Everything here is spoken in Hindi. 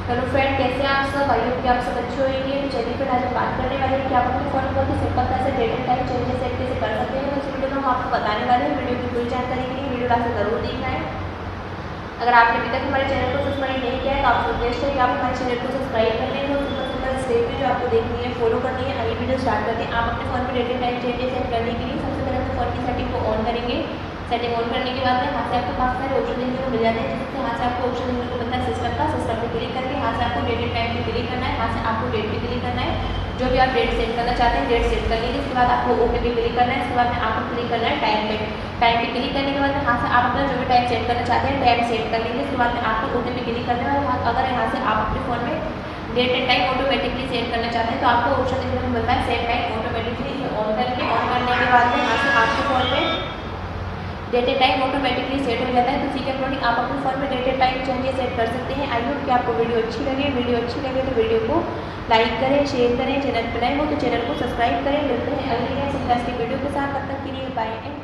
हेलो फ्रेंड, कैसे हैं आप सब? आई होप कि आप सब अच्छे होंगे। तो चलिए फिर आज हम बात करने वाले हैं कि आप अपने फ़ोन में बहुत ही सिंपल तरह से date and time changes set कैसे कर सकते हैं। तो इस वीडियो में हम आपको बताने वाले हैं। वीडियो की पूरी जानकारी के लिए वीडियो लास्ट ज़रूर देखना है। अगर आपने अभी तक हमारे चैनल को सब्सक्राइब नहीं किया है तो आपसे रिक्वेस्ट है कि आप हमारे चैनल को सब्सक्राइब कर लें। तो सिंपल स्टेप जो आपको देखनी है, फॉलो करनी है। आइए वीडियो स्टार्ट करते हैं। आप अपने फ़ोन में date and time changes set करने के लिए सबसे पहले अपने फ़ोन की सेटिंग को ऑन करेंगे। सेटिंग ऑन करने के बाद में यहाँ से आपको काफ़ी सारे ऑप्शन देखने को मिल जाते हैं, जिससे यहाँ से आपको ऑप्शन देखने को मिलता है सिस्टम पे क्लिक करके यहाँ से आपको डेट एंड टाइम पे क्लिक करना है। यहाँ से आपको डेट पे क्लिक करना है, जो भी आप डेट सेट करना चाहते हैं डेट सेट कर लीजिए। इसके बाद आपको ओके पे क्लिक करना है। इसके बाद में आपको क्लिक करना है टाइम पे क्लिक करने के बाद यहाँ से आप अपना जो भी टाइम सेट करना चाहते हैं टाइम सेट कर लीजिए। इसके बाद में आपको ओके पे क्लिक करना है। और अगर यहाँ से आप अपने फ़ोन में date and time automatically set करना चाहते हैं तो आपको ऑप्शन देखने को मिलता है सेट टाइम ऑटोमेटिकली। ऑन करने के बाद में यहाँ से आपके फ़ोन में date and time automatically set हो जाता है। तो इसी के अकॉर्डिंग आप अपने फ़ोन में date and time changes set कर सकते हैं। आई होप कि आपको वीडियो अच्छी लगे। वीडियो अच्छी लगे तो वीडियो को लाइक करें, शेयर करें। चैनल पर नए हो तो चैनल को सब्सक्राइब करें। मिलते हैं अगली नेक्स्ट इंटरेस्टिंग वीडियो के साथ। तब तक के लिए बाय।